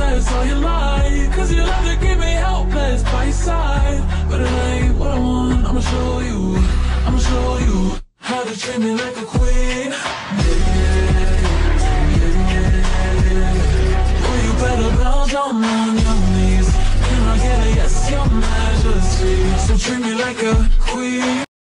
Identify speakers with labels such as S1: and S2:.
S1: that's all you like. Cause you love to keep me helpless by your side. But it ain't what I want, I'ma show you how to treat me like a queen. Well, you better bow down on your knees. Can I get a yes, your majesty? So treat me like a queen.